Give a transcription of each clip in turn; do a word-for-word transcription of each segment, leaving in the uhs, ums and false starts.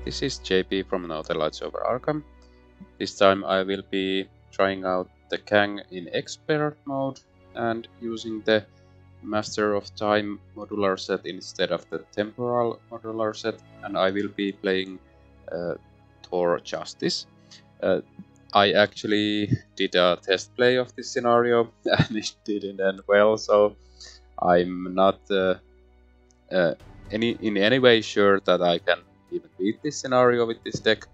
This is J P from No The Lights Over Arkham. This time I will be trying out the Kang in expert mode and using the Master of Time modular set instead of the temporal modular set, and I will be playing uh, Thor Justice. Uh, I actually did a test play of this scenario and it didn't end well, so I'm not uh, uh, any in any way sure that I can even beat this scenario with this deck,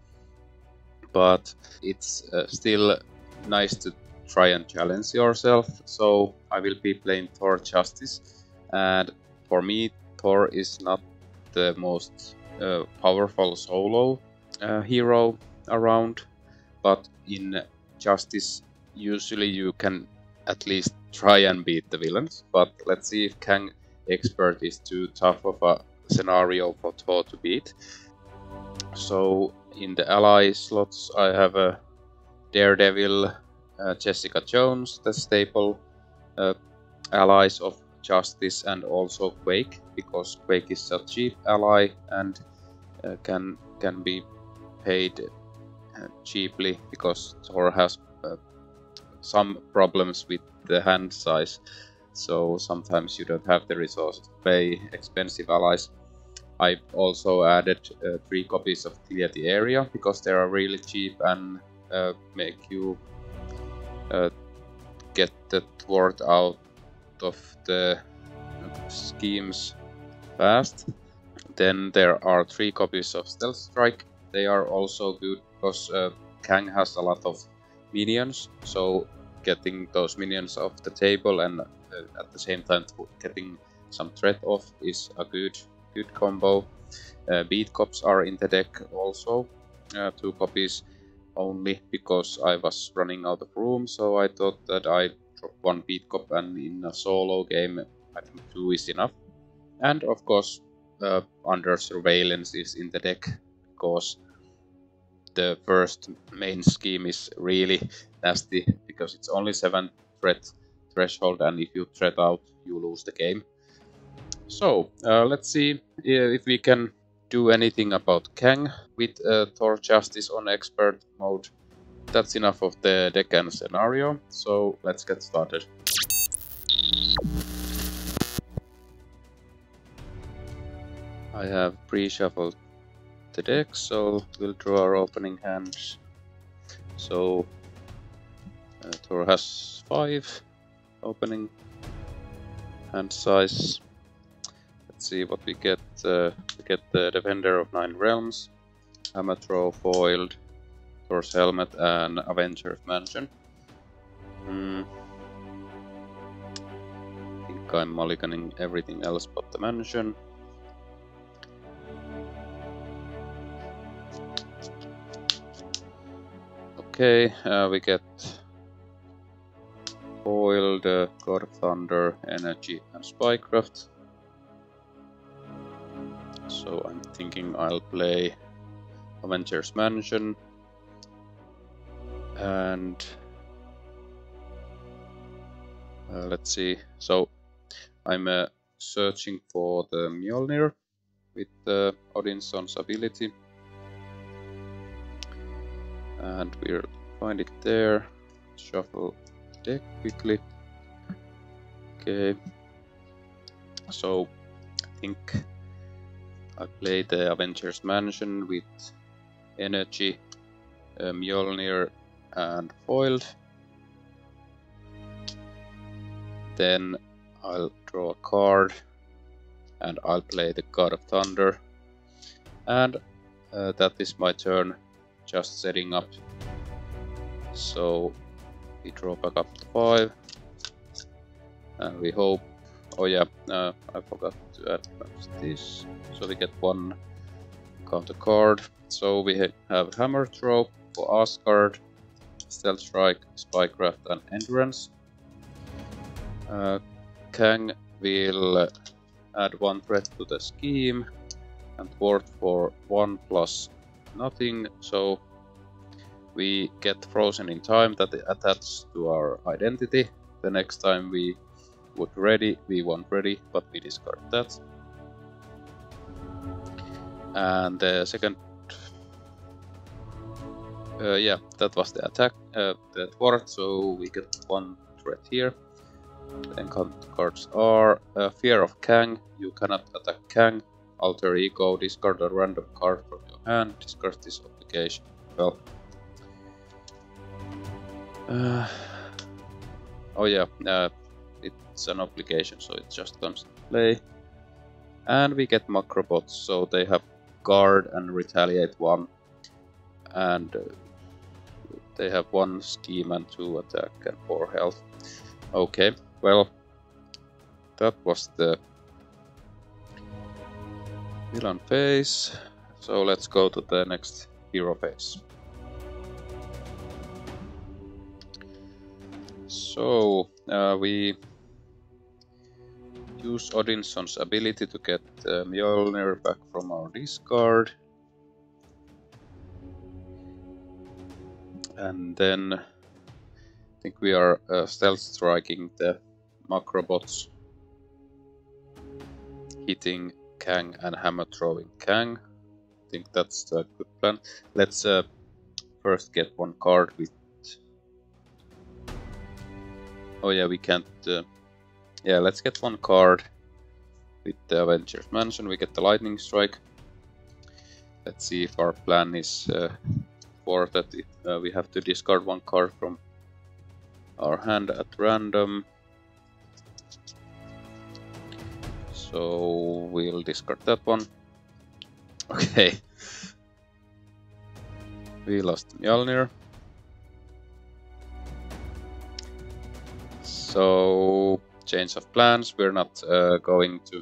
but it's uh, still nice to try and challenge yourself. So I will be playing Thor Justice, and for me Thor is not the most uh, powerful solo uh, hero around, but in Justice usually you can at least try and beat the villains. But let's see if Kang Expert is too tough of a scenario for Thor to beat. So in the ally slots I have a Daredevil, uh, Jessica Jones, the staple uh, allies of Justice, and also Quake, because Quake is a cheap ally and uh, can can be paid uh, cheaply, because Thor has uh, some problems with the hand size, so sometimes you don't have the resource to pay expensive allies. I also added uh, three copies of Clear the Area, because they are really cheap and uh, make you uh, get the thwart out of the schemes fast. Then there are three copies of Stealth Strike. They are also good because uh, Kang has a lot of minions, so getting those minions off the table and uh, at the same time getting some threat off is a good good combo. Uh, beat cops are in the deck also, uh, two copies only, because I was running out of room, so I thought that I drop one beat cop, and in a solo game I think two is enough. And of course uh, Under Surveillance is in the deck, because the first main scheme is really nasty, because it's only seven threat threshold, and if you threat out you lose the game. So uh, let's see if we can do anything about Kang with uh, Thor Justice on expert mode. That's enough of the deck and scenario, so let's get started. I have pre-shuffled the deck, so we'll draw our opening hands. So uh, Thor has five opening hand size. Let's see what we get. Uh, we get the Defender of Nine Realms, Amateur foiled, Thor's Helmet, and Avengers Mansion. Hmm. I think I'm mulliganing everything else but the mansion. Okay, uh, we get foiled uh, God of Thunder, Energy, and Spycraft. So I'm thinking I'll play Avengers Mansion, and uh, let's see. So I'm uh, searching for the Mjolnir with uh, Odinson's ability, and we'll find it there. Shuffle the deck quickly. Okay, so I think I play the Avengers Mansion with Energy, uh, Mjolnir, and foiled. Then I'll draw a card, and I'll play the God of Thunder. And uh, that is my turn, just setting up. So we draw back up to five, and we hope. Oh yeah, uh, I forgot to add this. So we get one counter card. So we ha have Hammer Throw for Asgard, Stealth Strike, Spycraft, and Endurance. Uh, Kang will add one threat to the scheme and thwart for one plus nothing. So we get frozen in time that attached to our identity. The next time we would ready, we want ready, but we discard that. And the second Uh, yeah, that was the attack, uh, the thwart, so we get one threat here. Then cards are uh, Fear of Kang. You cannot attack Kang. Alter Ego. Discard a random card from your hand. Discard this obligation. Well. Uh, oh yeah, uh, it's an obligation, so it just comes to play. And we get Macrobots, so they have Guard and Retaliate one. And uh, they have one scheme and two attack and four health. Okay, well, that was the villain phase. So let's go to the next hero phase. So uh, we use Odinson's ability to get uh, Mjolnir back from our discard. And then I think we are uh, stealth striking the Macrobots, hitting Kang and hammer throwing Kang. I think that's a good plan. Let's uh, first get one card with. Oh yeah, we can't. Uh... Yeah, let's get one card with the Avengers Mansion. We get the Lightning Strike. Let's see if our plan is uh, for that. If, uh, we have to discard one card from our hand at random. So we'll discard that one. Okay. We lost Mjolnir. So change of plans. We're not uh, going to.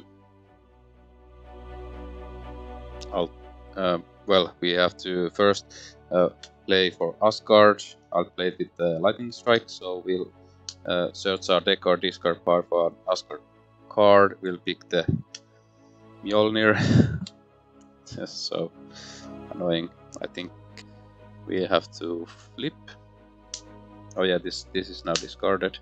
I'll, uh, well, we have to first uh, play for Asgard. I'll play with the Lightning Strike. So we'll uh, search our deck or discard part for an Asgard card. We'll pick the Mjolnir. Yes, so annoying. I think we have to flip. Oh yeah, this this is now discarded.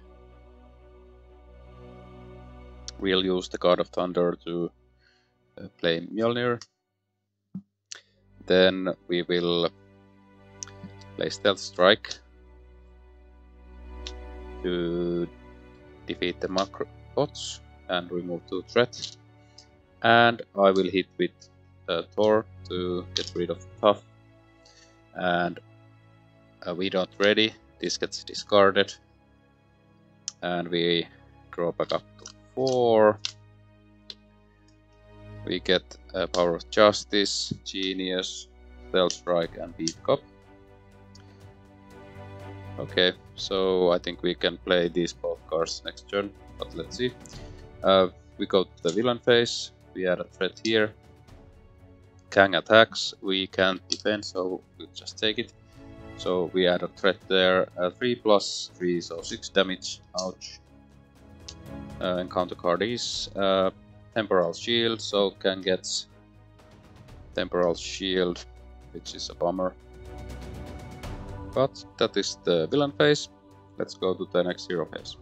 We'll use the God of Thunder to uh, play Mjolnir. Then we will play Stealth Strike to defeat the Macrobots and remove two threats. And I will hit with uh, Thor to get rid of Tough. And uh, we don't ready. This gets discarded. And we draw back up to four. We get uh, Power of Justice, Genius, Stealth Strike, and Beat Cop. Okay, so I think we can play these both cards next turn, but let's see. Uh, we go to the villain phase. We add a threat here. Kang attacks. We can't defend, so we'll just take it. So we add a threat there. Uh, three plus three, so six damage. Ouch. Uh, encounter card is uh, Temporal Shield, so Kang gets Temporal Shield, which is a bummer. But that is the villain phase. Let's go to the next hero phase.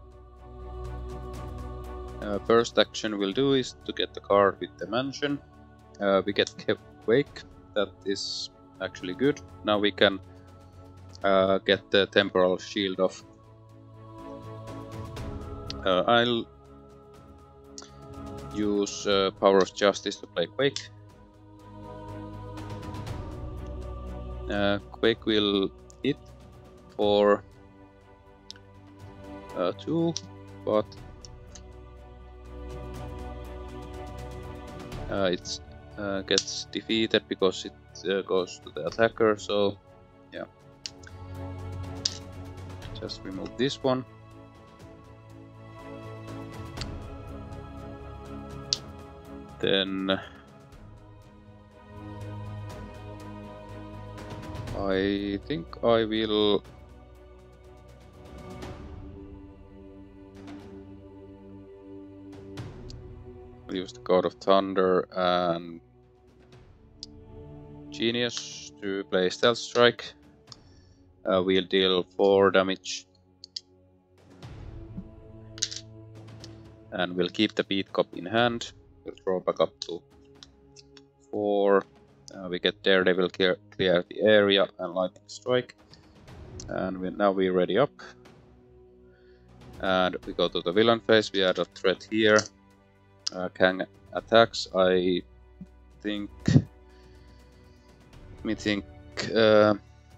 Uh, first action we'll do is to get the card with the mansion. Uh, we get Quake, that is actually good. Now we can uh, get the Temporal Shield off. Uh, I'll use uh, Power of Justice to play Quake. Uh, Quake will hit for uh, two, but uh, it uh, gets defeated because it uh, goes to the attacker. So yeah, just remove this one. Then I think I will use the God of Thunder and Genius to play Stealth Strike. Uh, we'll deal four damage. And we'll keep the Beat Cop in hand. We'll draw back up to four. Uh, we get Daredevil, clear, clear the area, and Lightning Strike. And we, now we ready up. And we go to the villain phase. We add a threat here. Uh, Kang attacks. I think. Let me think. Uh,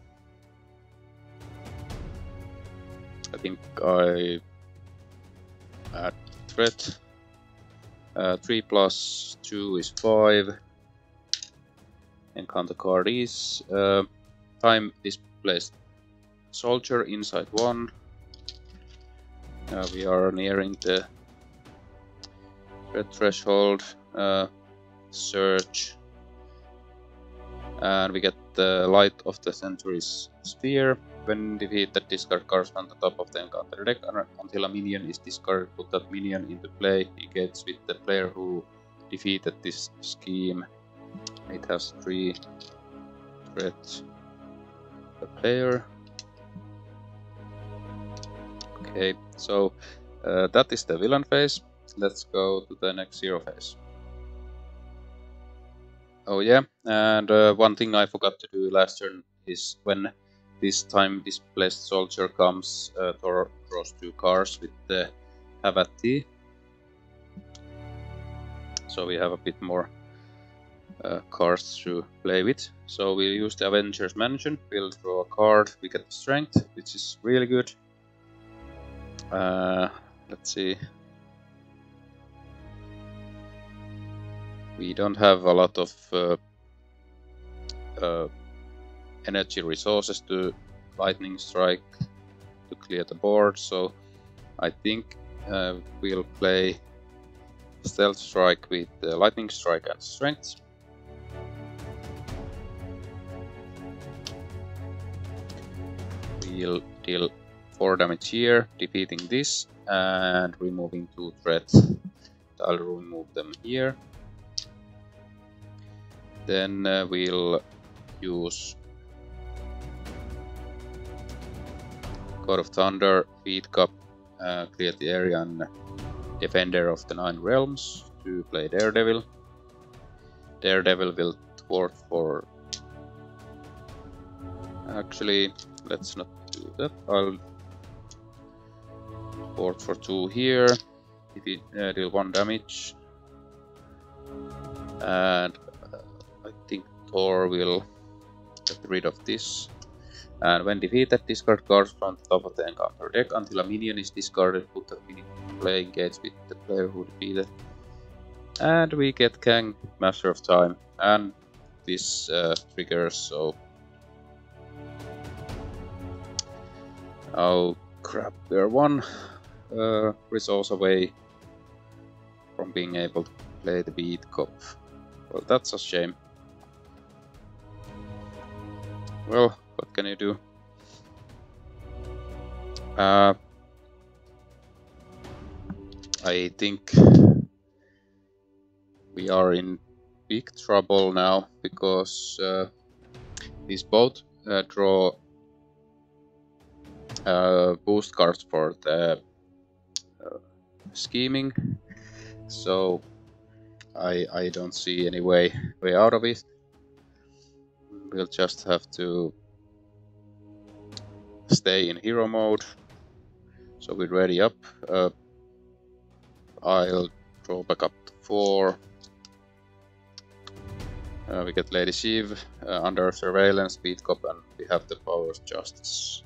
I think I add threat. Uh, three plus two is five. Encounter card is uh, time displaced soldier inside one. Uh, we are nearing the threat threshold. Uh, search, and we get the light of the century's sphere. When defeated, discard cards from the top of the encounter deck until a minion is discarded. Put that minion into play. Engages with the player who defeated this scheme. It has three threat per player. Okay, so uh, that is the villain phase. Let's go to the next hero phase. Oh yeah, and uh, one thing I forgot to do last turn is when this time displaced soldier comes, uh, Thor draws two cards with the Havati. So we have a bit more uh, cards to play with. So we'll use the Avengers Mansion. We'll draw a card. We get Strength, which is really good. Uh, let's see. We don't have a lot of uh, uh, energy resources to Lightning Strike to clear the board, so I think uh, we'll play Stealth Strike with uh, Lightning Strike and Strength. We'll deal four damage here, defeating this and removing two threats. I'll remove them here. Then uh, we'll use God of Thunder, Feed Cup, uh, clear the area, and Defender of the Nine Realms to play Daredevil. Daredevil will thwart for. Actually, let's not do that. I'll thwart for two here. It uh, deal one damage, and uh, I think Thor will get rid of this. And when defeated, discard cards from the top of the encounter deck until a minion is discarded. Put the minion in play, engage with the player who defeated. And we get Kang, Master of Time, and this uh, triggers. So, oh crap! We're one uh, resource away from being able to play the Beat Cup. Well, that's a shame. Well, what can you do? Uh, I think we are in big trouble now because uh, these both uh, draw uh, boost cards for the uh, scheming, so I I don't see any way way out of it. We'll just have to stay in hero mode. So we're ready up. Uh, I'll draw back up to four. Uh, we get Lady Shiv uh, under surveillance, Beat Cup, and we have the Power of Justice.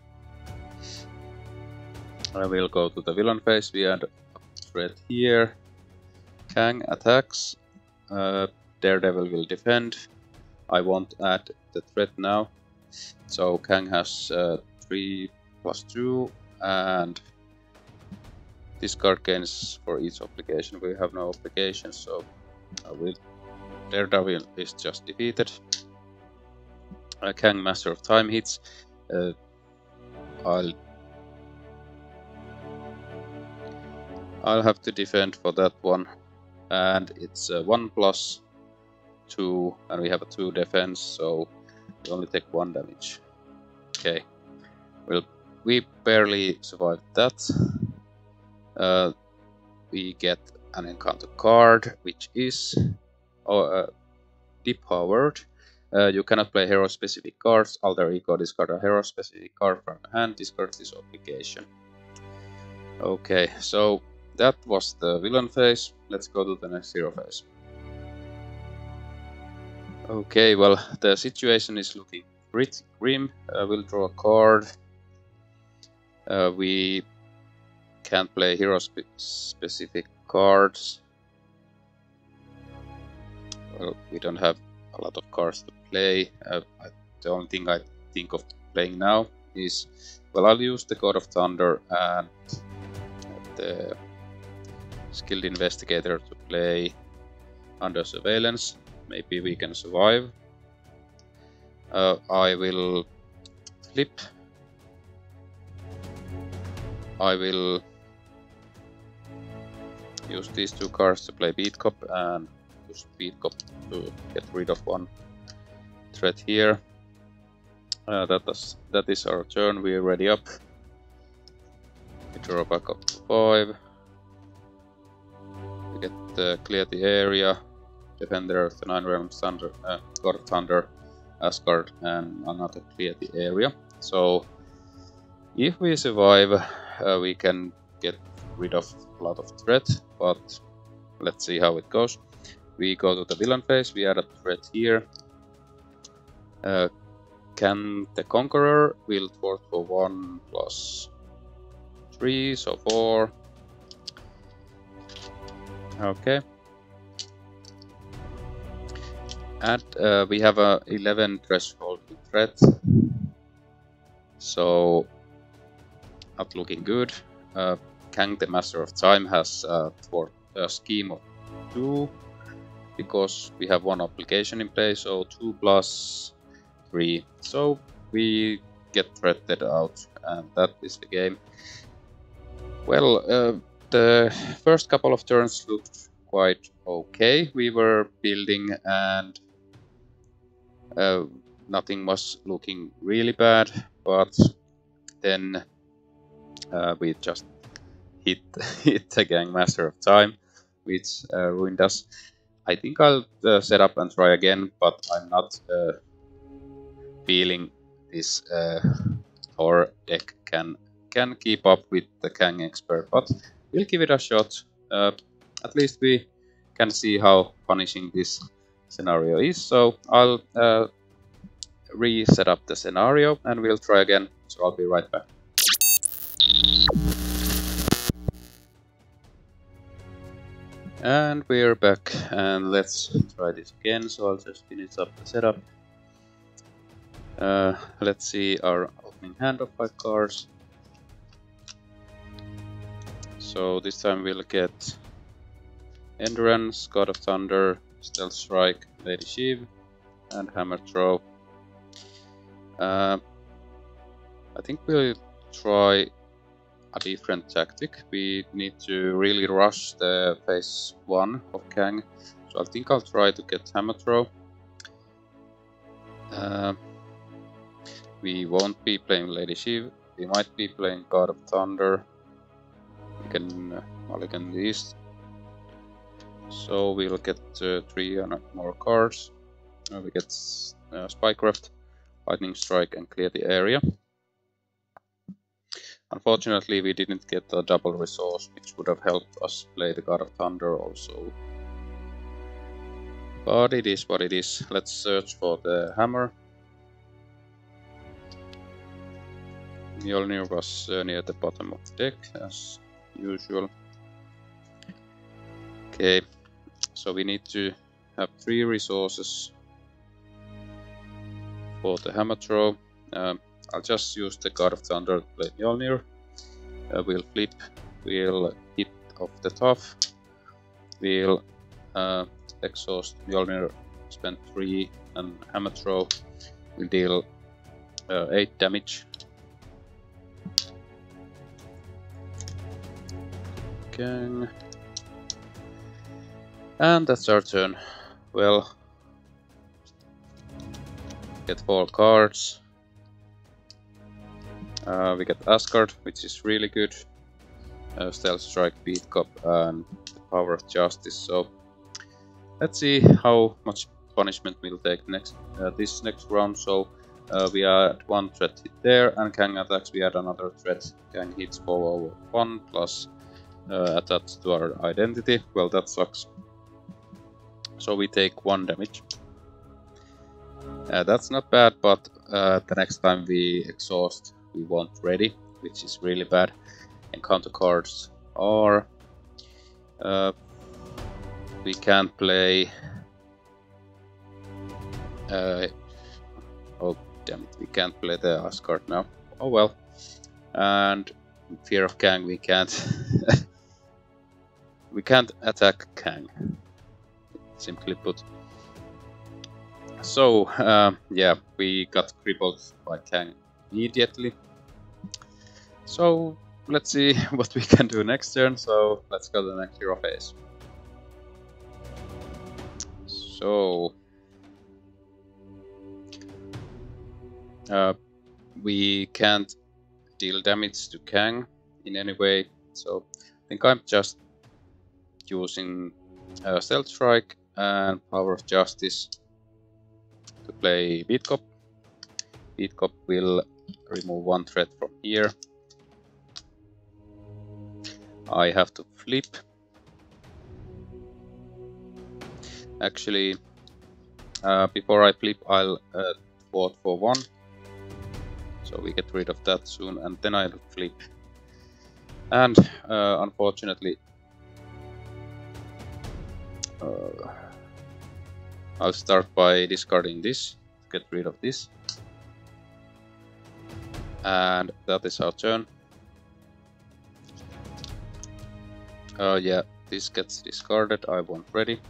I will go to the villain phase. We add a threat here. Kang attacks. Uh, Daredevil will defend. I won't add the threat now. So Kang has uh, three plus two, and discard gains for each application. We have no applications, so I will. Daredevil is just defeated. Uh, Kang, Master of Time hits. Uh, I'll I'll have to defend for that one, and it's uh, one plus two, and we have a two defense, so we only take one damage. Okay, well, we barely survived that. Uh, we get an encounter card, which is oh, uh, depowered. Uh, you cannot play hero-specific cards. Alter Ego, discard a hero-specific card from your hand. Discard this obligation. Okay, so that was the villain phase. Let's go to the next hero phase. Okay, well, the situation is looking pretty grim. Uh, we'll draw a card. Uh, we can't play hero-specific cards. Well, we don't have a lot of cards to play. Uh, I, the only thing I think of playing now is, well, I'll use the God of Thunder and the Skilled Investigator to play under surveillance. Maybe we can survive. Uh, I will flip. I will use these two cards to play Beat Cop and use Beat Cop to get rid of one threat here. Uh, that, is, that is our turn. We're ready up. We draw back up to five. We get uh, clear the area. Defender of the Nine Realms, Thunder, uh, God of Thunder, Asgard, and another clear the area. So if we survive, uh, we can get rid of a lot of threat, but let's see how it goes. We go to the villain phase. We add a threat here. Uh, Kang the Conqueror will thwart for one plus three, so four. Okay. And uh, we have a eleven threshold threat, so not looking good. Uh, Kang the Master of Time has uh, thwart a scheme of two because we have one obligation in place, so two plus three. So we get threatened out, and that is the game. Well, uh, the first couple of turns looked quite okay. We were building and Uh, nothing was looking really bad, but then uh, we just hit hit the Gang Master of Time, which uh, ruined us. I think I'll uh, set up and try again, but I'm not uh, feeling this uh, Thor deck can can keep up with the Kang Expert, but we'll give it a shot. Uh, at least we can see how punishing this scenario is. So I'll uh, reset up the scenario and we'll try again. So I'll be right back. And we're back, and let's try this again. So I'll just finish up the setup. Uh, let's see our opening hand of five cards. So this time we'll get Endurance, God of Thunder, Stealth Strike, Lady Shiv, and Hammer Throw. Uh, I think we'll try a different tactic. We need to really rush the phase one of Kang, so I think I'll try to get Hammer Throw. Uh, we won't be playing Lady Shiv. We might be playing God of Thunder. We can uh, mulligan these. So we'll get uh, three more cards. Uh, we get uh, Spycraft, Lightning Strike, and clear the area. Unfortunately, we didn't get a double resource, which would have helped us play the God of Thunder also. But it is what it is. Let's search for the hammer. Mjolnir was uh, near the bottom of the deck, as usual. Okay, so we need to have three resources for the hammer throw. Um, I'll just use the God of Thunder to play Mjolnir. Uh, we'll flip, we'll hit off the top, we'll uh, exhaust Mjolnir, spend three, and hammer throw. We'll deal uh, eight damage. Kang. And that's our turn. Well, get four cards. Uh, we get Asgard, which is really good. Uh, Stealth Strike, Beat Cop, and the Power of Justice. So let's see how much punishment will take next uh, this next round. So uh, we add one threat hit there, and Kang attacks. We add another threat. Kang hits for over one plus uh, attached to our identity. Well, that sucks. So we take one damage. Uh, that's not bad, but uh, the next time we exhaust, we won't ready, which is really bad. Encounter cards are uh, we can't play. Uh, oh damn it! We can't play the Ash card now. Oh well. And Fear of Kang, we can't. we can't attack Kang. Simply put. So, uh, yeah, we got crippled by Kang immediately. So, let's see what we can do next turn. So, let's go to the next hero phase. So, uh, we can't deal damage to Kang in any way. So, I think I'm just using uh, Stealth Strike and Power of Justice to play Beat Cop. Beat Cop will remove one threat from here. I have to flip. Actually, uh, before I flip, I'll uh, vote for one. So we get rid of that soon, and then I'll flip. And uh, unfortunately, uh, I'll start by discarding this to get rid of this. And that is our turn. Uh, yeah, this gets discarded, I won't ready.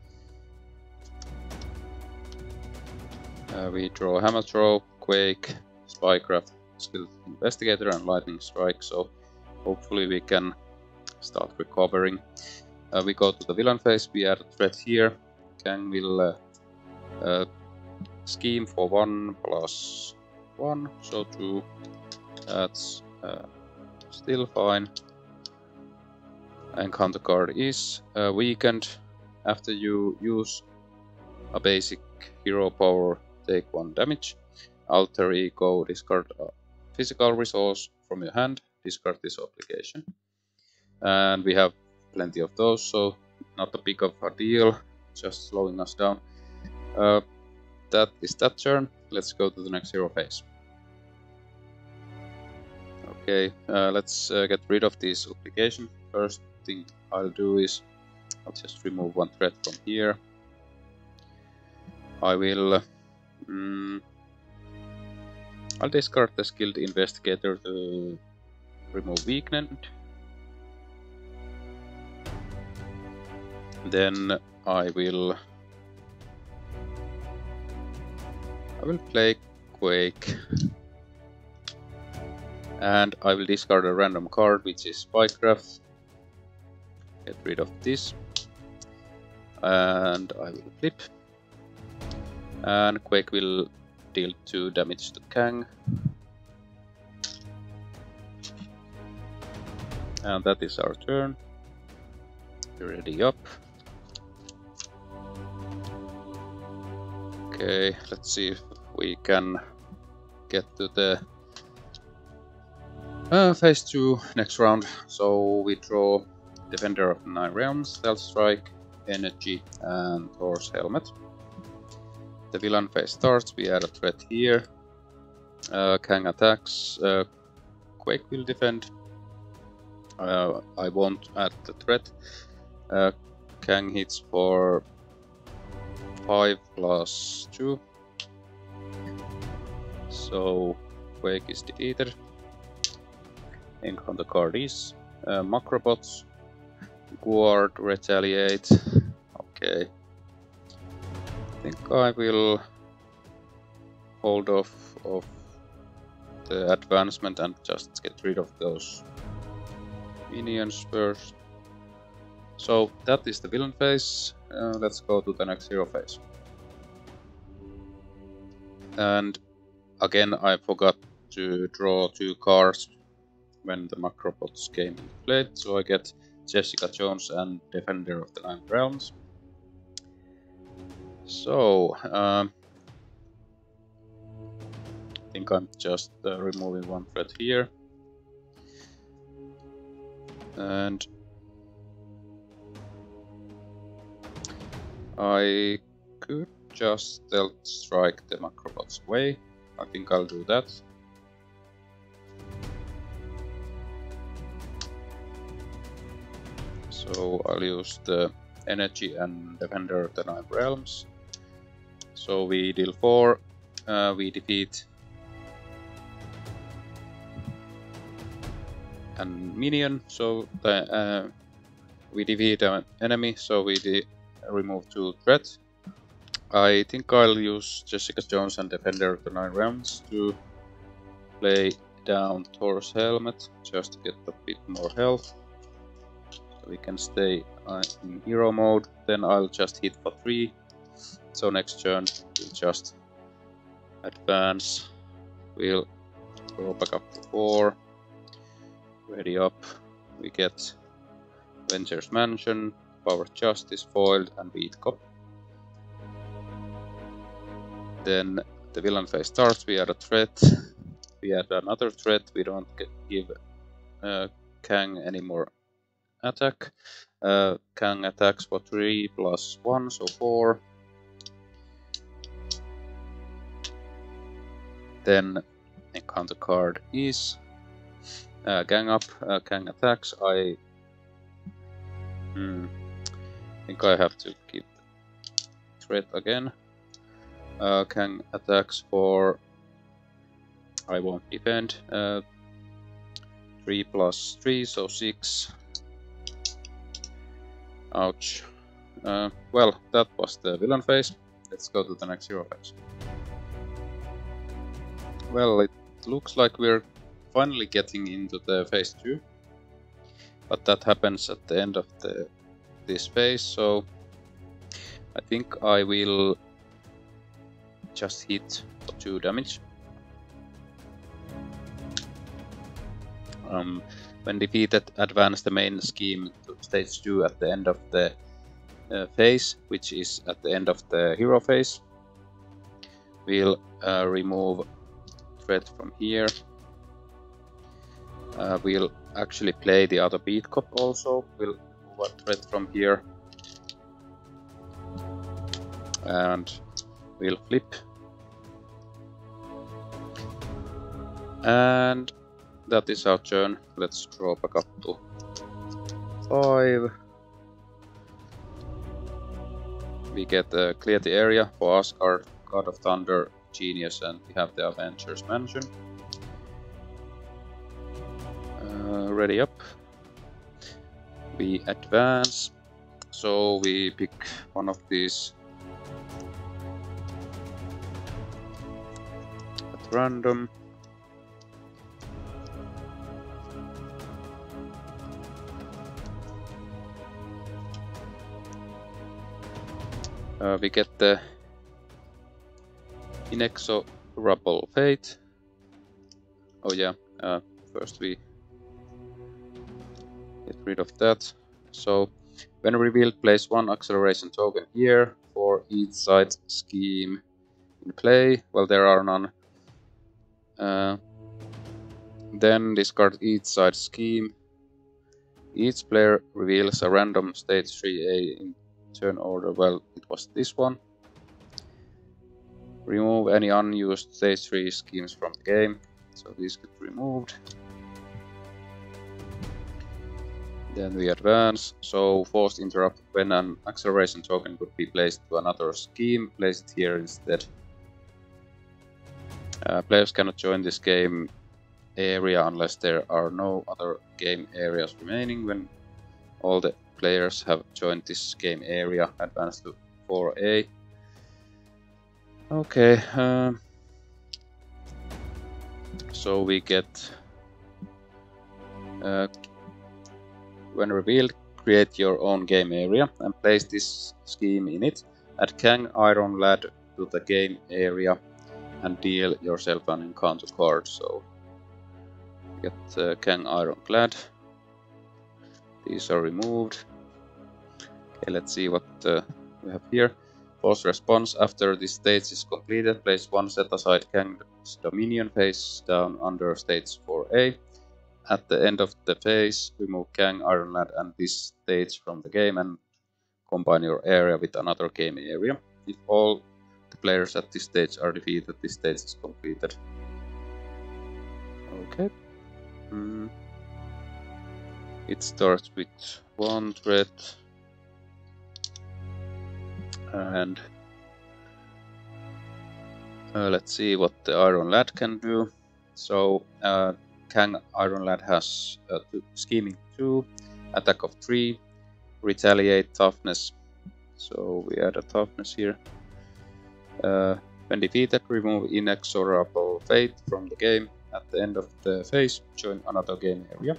Uh, we draw Hammer Throw, Quake, Spycraft, Skilled Investigator and Lightning Strike, so hopefully we can start recovering. Uh, we go to the villain phase, we add a threat here. Kang will uh, uh, scheme for one plus one, so two. That's uh, still fine. Encounter card is uh, weakened. After you use a basic hero power, take one damage. Alter Ego, discard a physical resource from your hand, discard this obligation. And we have plenty of those, so not a big of a deal, just slowing us down. Uh, that is that turn. Let's go to the next hero phase. Okay, uh, let's uh, get rid of this obligation. First thing I'll do is I'll just remove one threat from here. I will mm, I'll discard the Skilled Investigator to remove weakened. Then I will I will play Quake. And I will discard a random card, which is Spycraft. Get rid of this. And I will flip. And Quake will deal two damage to Kang. And that is our turn. Ready up. Okay, let's see if we can get to the uh, phase two next round. So we draw Defender of the Nine Realms, Stealth Strike, Energy, and Thor's Helmet. The villain phase starts. We add a threat here. Uh, Kang attacks. Uh, Quake will defend. Uh, I won't add the threat. Uh, Kang hits for five plus two. So Quake is defeated. Encounter card is uh, Macrobots. Guard, retaliate. Okay. I think I will hold off of the advancement and just get rid of those minions first. So that is the villain phase. Uh, let's go to the next hero phase. And again, I forgot to draw two cards when the Macrobots came into play, so I get Jessica Jones and Defender of the Nine Realms. So, um, I think I'm just uh, removing one thread here. And I could just stealth strike the macrobots away. I think I'll do that. So I'll use the energy and defender the nine realms. So we deal four, uh, we defeat a minion, so the, uh, we defeat an enemy, so we de remove two threats. I think I'll use Jessica Jones and Defender the Nine Realms to play down Thor's helmet, just to get a bit more health. So we can stay uh, in hero mode, then I'll just hit for three. So next turn we'll just advance, we'll go back up to four, ready up, we get Avengers Mansion, Thor Justice foiled and beat cop. Then the villain phase starts, we add a threat, we add another threat, we don't get, give uh, Kang any more attack. Uh, Kang attacks for three plus one, so four. Then encounter card is uh, Gang up, uh, Kang attacks. I hmm, think I have to keep threat again. Uh, Kang attacks for I won't defend. Uh, three plus three, so six. Ouch. Uh, well, that was the villain phase. Let's go to the next hero phase. Well, it looks like we're finally getting into the phase two, but that happens at the end of the this phase, so I think I will just hit for two damage. Um, when defeated, advance the main scheme to stage two at the end of the uh, phase, which is at the end of the hero phase. We'll uh, remove threat from here. Uh, we'll actually play the other beat cop also. We'll move a threat from here. And we'll flip. And that is our turn. Let's draw back up to five. We get uh, clear the area for Asgard, God of Thunder, Genius, and we have the Avengers Mansion. Uh, ready up. We advance. So we pick one of these at random. Uh, we get the inexorable fate. Oh yeah, uh, first we get rid of that. So when revealed, place one acceleration token here for each side scheme in play. Well, there are none. Uh, then discard each side scheme. Each player reveals a random stage three A in turn order. Well, it was this one. Remove any unused stage three schemes from the game. So these get removed. Then we advance. So forced interrupt when an acceleration token could be placed to another scheme. Place it here instead. Uh, players cannot join this game area unless there are no other game areas remaining. When all the players have joined this game area, advance to four A. Okay, um, so we get uh, when revealed, create your own game area and place this scheme in it. Add Kang Iron Lad to the game area and deal yourself an encounter card. So get uh, Kang Ironclad. These are removed. Okay, let's see what uh, we have here. Pause response. After this stage is completed, place one set aside Kang's Dominion face down under stage four A. At the end of the phase, remove Kang, Ironlad and this stage from the game and combine your area with another game area. If all the players at this stage are defeated, this stage is completed. Okay. Mm. It starts with one threat. And uh, let's see what the Iron Lad can do. So uh, Kang Iron Lad has uh, two, scheming two, attack of three, retaliate, toughness. So we add a toughness here. Uh, when defeated, remove inexorable fate from the game. At the end of the phase, join another game area.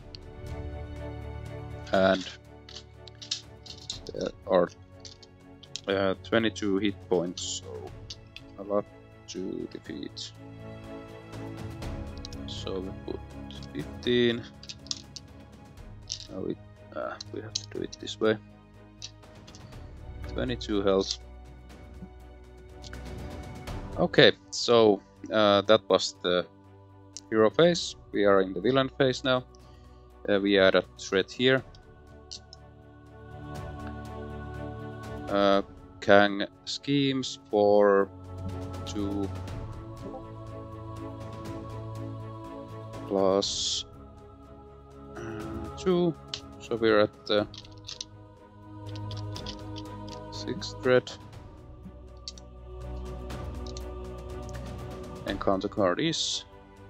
And there are uh, twenty-two hit points, so a lot to defeat. So we put fifteen. Now we, uh, we have to do it this way. twenty-two health. Okay, so uh, that was the hero phase. We are in the villain phase now. Uh, we add a threat here. Uh, Kang schemes for two plus uh, two, so we're at the sixth threat. Encounter card is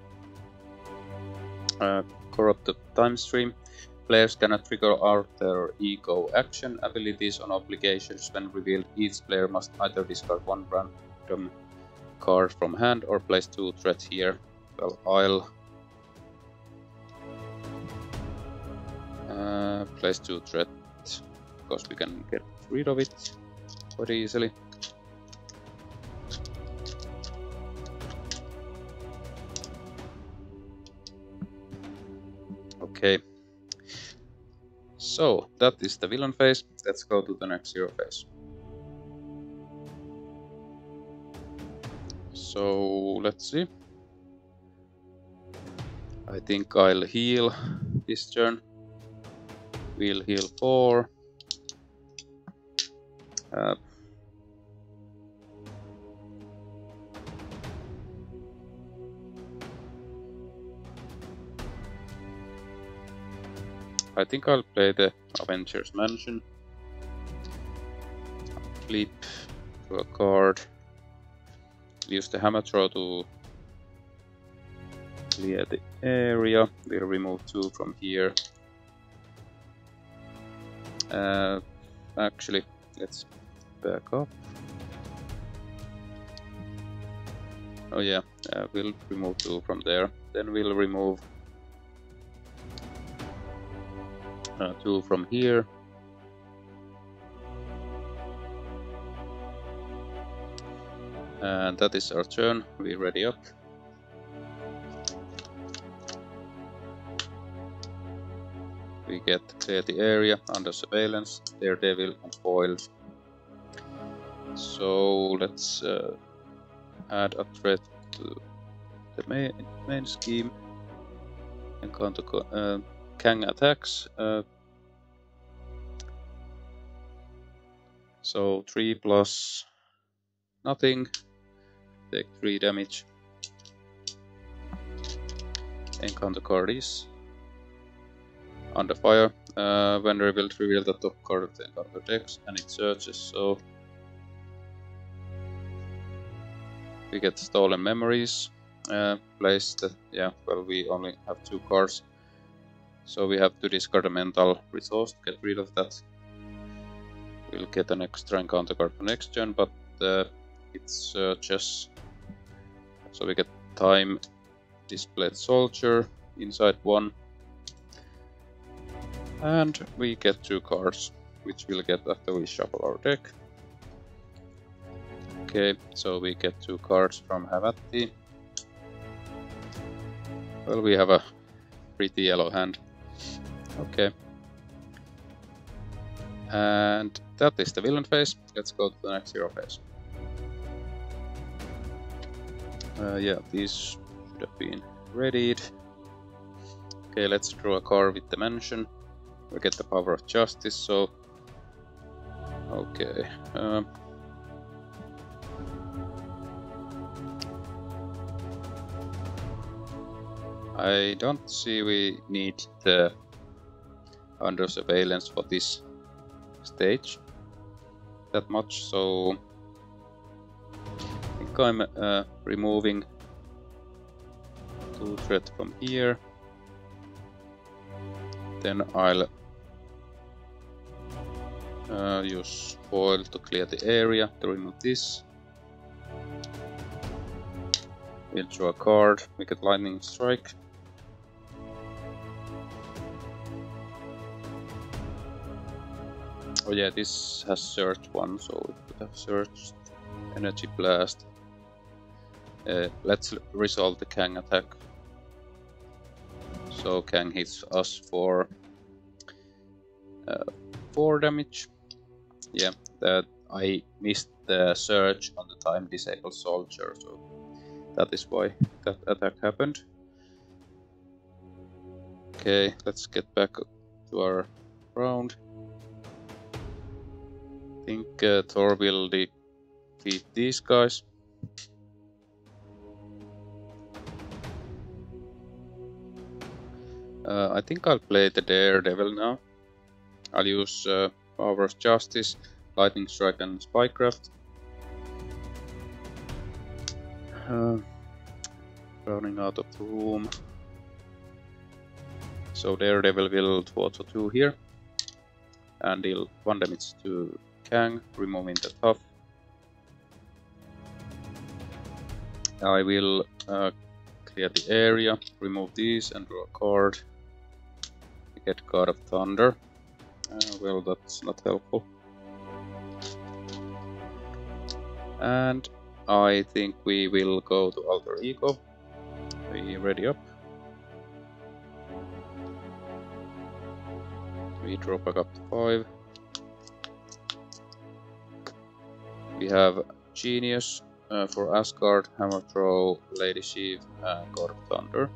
uh, corrupt the time stream. Players cannot trigger alter ego action abilities on obligations when revealed. Each player must either discard one random card from hand or place two threats here. Well, I'll uh, place two threats because we can get rid of it quite easily. Okay. So that is the villain phase. Let's go to the next hero phase. So let's see. I think I'll heal this turn. We'll heal four. Uh, I think I'll play the Avengers Mansion. Flip to a card. Use the hammer throw to clear the area. We'll remove two from here. Uh, actually, let's back up. Oh yeah, uh, we'll remove two from there. Then we'll remove Uh, two from here. And that is our turn. We ready up. We get clear the area under surveillance, Daredevil and foiled. So let's uh, add a threat to the main, main scheme. Encounter uh, Kang attacks. Uh, so three plus nothing. Take three damage. Encounter card is under fire. Uh, when revealed, reveal the top card of the encounter text and it searches. So we get stolen memories. Uh, place the yeah. Well, we only have two cards. So we have to discard a mental resource to get rid of that. We'll get an extra encounter card for next turn, but uh, it searches. So we get time displayed soldier inside one. And we get two cards, which we'll get after we shuffle our deck. Okay, so we get two cards from Havati. Well, we have a pretty yellow hand. Okay. And that is the villain phase. Let's go to the next hero phase. Uh, yeah, these should have been readied. Okay, let's draw a card with dimension. We get the power of justice, so... Okay. Um, I don't see we need the under surveillance for this stage that much, so I think I'm uh, removing two threat from here. Then I'll uh, use foil to clear the area to remove this. We'll draw a card, we get lightning strike. Oh yeah, this has search one, so it could have searched energy blast. Uh, let's resolve the Kang attack. So Kang hits us for uh, four damage. Yeah, that I missed the search on the time disabled soldier, so that is why that attack happened. Okay, let's get back to our round. I think uh, Thor will defeat these guys. Uh, I think I'll play the Daredevil now. I'll use uh, Power of Justice, Lightning Strike and Spycraft. Uh, running out of room. So Daredevil will two auto two here. And deal one damage to Kang, removing the tough. I will uh, clear the area, remove these and draw a card. We get God of Thunder. Uh, well, that's not helpful. And I think we will go to Alter Ego. We ready up. We draw back up to five. We have Genius uh, for Asgard, Hammer Throw, Lady Sheaf, and God of Thunder.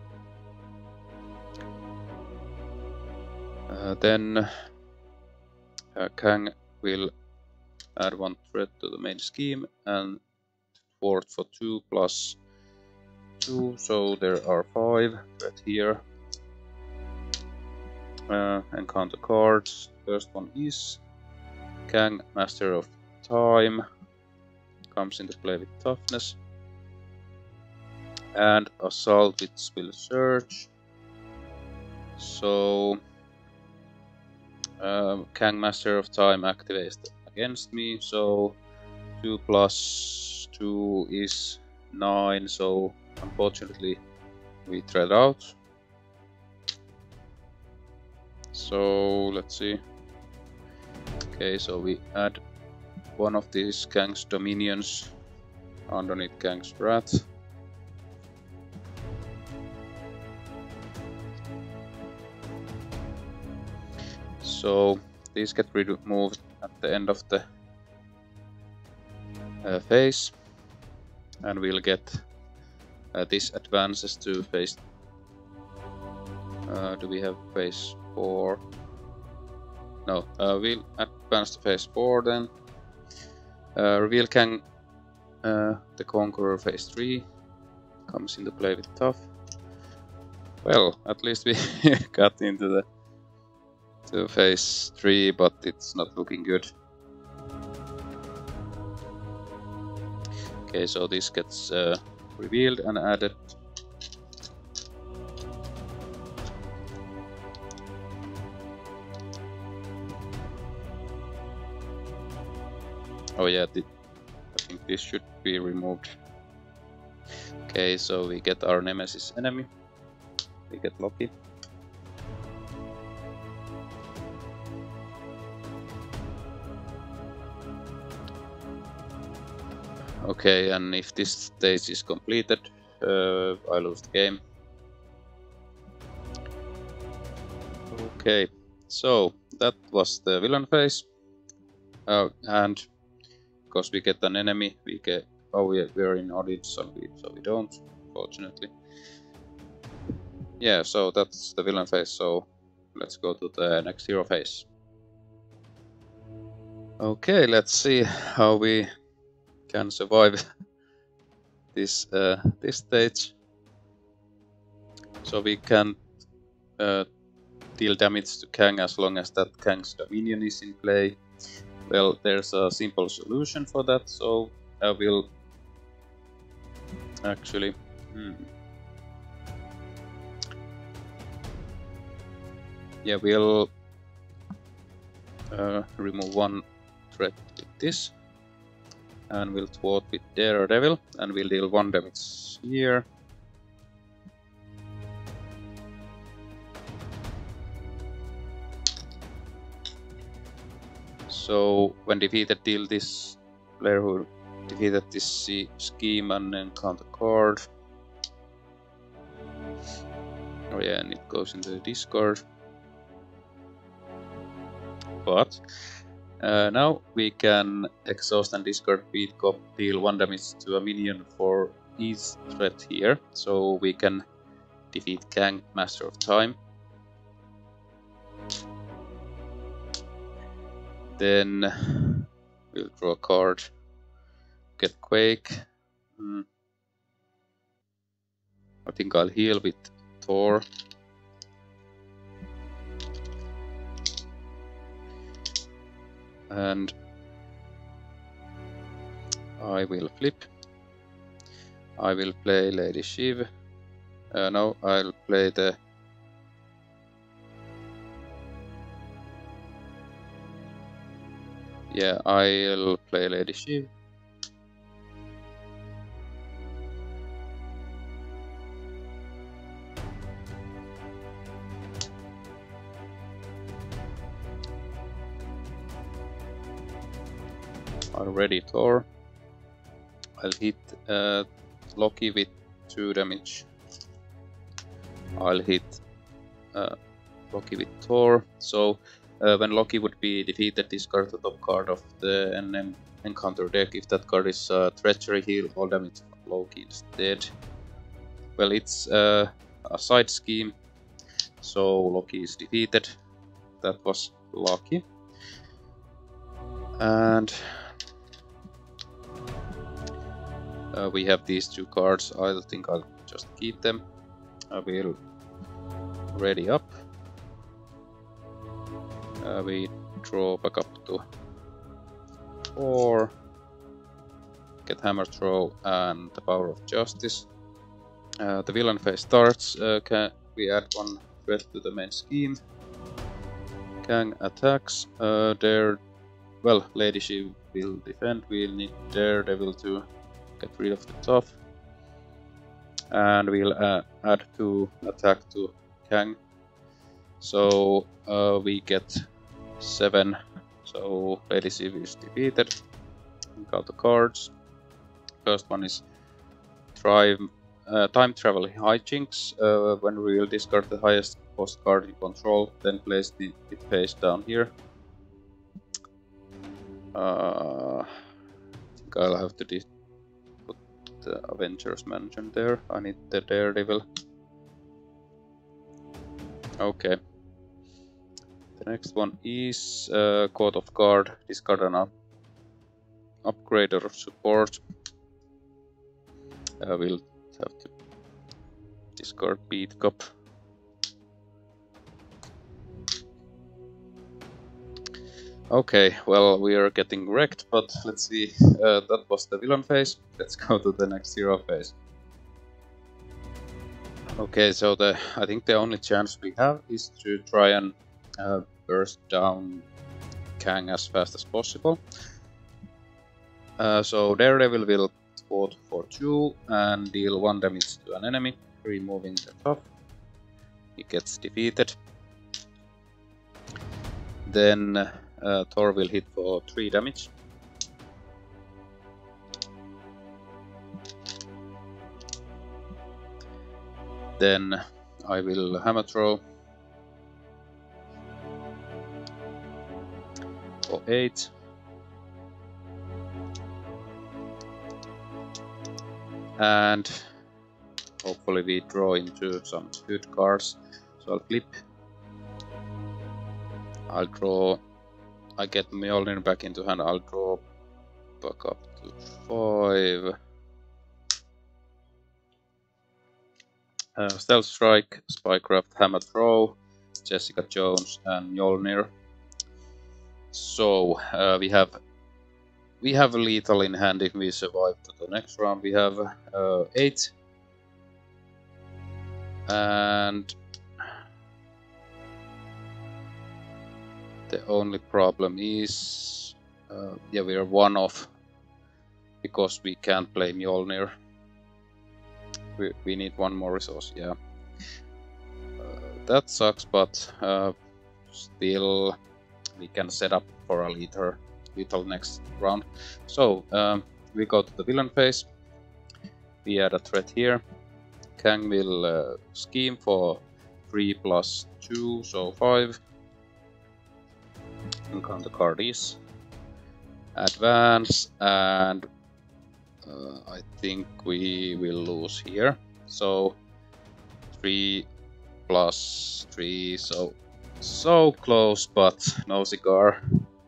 Uh, then uh, Kang will add one threat to the main scheme and thwart for two plus two, so there are five threat here. Uh, encounter cards. First one is Kang, Master of Time, comes into play with toughness, and assault which will search. So um, Kang, Master of Time activates against me, so two plus two is nine, so unfortunately we trade out. So let's see. Okay, so we add one of these Kang's dominions underneath Kang's wrath. So these get removed at the end of the uh, phase, and we'll get uh, this advances to phase. Uh, do we have phase four? No, uh, we'll advance to phase four then. Uh, reveal Kang uh, the Conqueror phase three comes into play with tough. Well, at least we got into the to phase three, but it's not looking good. Okay, so this gets uh, revealed and added. Oh yeah, the, I think this should be removed. Okay, so we get our nemesis enemy. We get Loki. Okay, and if this stage is completed, uh, I lose the game. Okay, So that was the villain phase, uh, and because we get an enemy, we get oh we are, we are in audit, so we so we don't, fortunately. Yeah, so that's the villain phase. So let's go to the next hero phase. Okay, let's see how we can survive this uh, this stage. So we can uh, deal damage to Kang as long as that Kang's Dominion is in play. Well, there's a simple solution for that, so I will actually... Hmm. Yeah, we'll uh, remove one threat with this, and we'll thwart with Daredevil, and we'll deal one damage here. So when defeated, deal this player who defeated this scheme and encounter card. Oh yeah, and it goes into the discard. But uh, now we can exhaust and discard Beat Cop, deal one damage to a minion for each threat here. So we can defeat Kang, Master of Time. Then we'll draw a card, get Quake. Hmm. I think I'll heal with Thor. And I will flip. I will play Lady Shiv. Uh, no, I'll play the... Yeah, I'll play Lady Shiv. Already Thor. I'll hit uh, Loki with two damage. I'll hit uh, Loki with Thor. So uh, when Loki would be defeated, discard the top card of the N M encounter deck. If that card is uh, Treachery, heal all damage from Loki instead. Well, it's uh, a side scheme, so Loki is defeated. That was lucky. And uh, we have these two cards. I think I'll just keep them. I will ready up. Uh, we draw back up to four. Get Hammer Throw and the Power of Justice. Uh, the villain phase starts. Uh, can we add one threat to the main scheme? Kang attacks. Uh, there. Well, Lady Shiv will defend. We'll need Daredevil to get rid of the top. And we'll uh, add two attack to Kang. So uh, we get seven. So Lady Shiv is defeated. Got the cards. First one is try, uh, Time Travel Hijinks. Uh, when we will discard the highest cost card you control, then place the, it face down here. Uh, I think I'll have to put the Avengers Mansion there. I need the Daredevil. Okay. The next one is uh, Court of Guard. Discard an up upgrade or support. Uh, we'll have to discard Beat Cop. Okay, well, we are getting wrecked, but let's see. Uh, that was the villain phase. Let's go to the next hero phase. Okay, so the I think the only chance we have is to try and uh, burst down Kang as fast as possible. Uh, so Daredevil will thwart for two and deal one damage to an enemy, removing the top. He gets defeated. Then uh, Thor will hit for three damage. Then I will hammer throw. eight. And hopefully we draw into some good cards. So I'll flip. I'll draw. I get Mjolnir back into hand. I'll draw back up to five. Uh, Stealth Strike, Spycraft, Hammer Throw, Jessica Jones, and Mjolnir. So uh, we have we have lethal in hand if we survive to the next round. We have uh, eight, and the only problem is uh, yeah, we are one off because we can't play Mjolnir. We, we need one more resource, yeah. Uh, that sucks, but uh, still we can set up for a lethal, lethal next round. So um, we go to the villain phase. We add a threat here. Kang will uh, scheme for three plus two, so five. Encounter card is advance, and uh, I think we will lose here. So three plus three, so so close, but no cigar.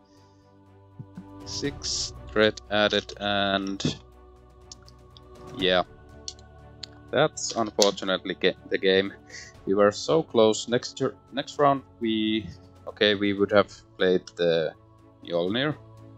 Six threat added, and yeah, that's unfortunately the game. We were so close. Next next round we okay we would have played the Mjolnir.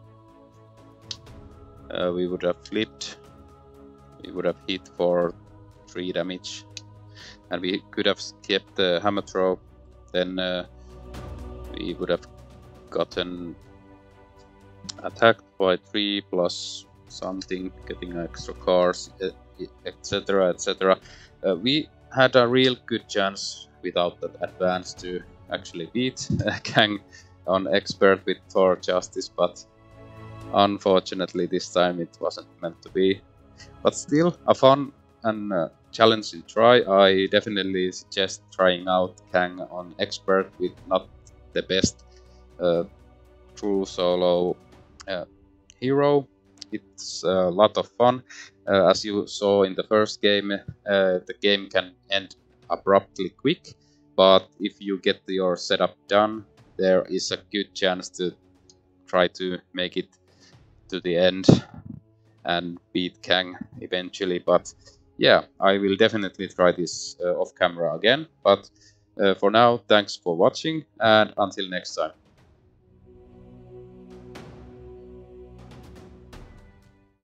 Uh, we would have flipped. We would have hit for three damage, and we could have kept the hammer throw. Then uh, we would have gotten attacked by three plus something, getting extra cards, etc, et cetera. Uh, we had a real good chance without that advance to actually beat Kang on expert with Thor Justice, but unfortunately this time it wasn't meant to be. But still a fun and uh, challenging try. I definitely suggest trying out Kang on expert with not the best uh, true solo uh, hero. It's a lot of fun. Uh, as you saw in the first game, uh, the game can end abruptly quick, but if you get your setup done, there is a good chance to try to make it to the end and beat Kang eventually. But yeah, I will definitely try this uh, off camera again. But uh, for now, thanks for watching, and until next time.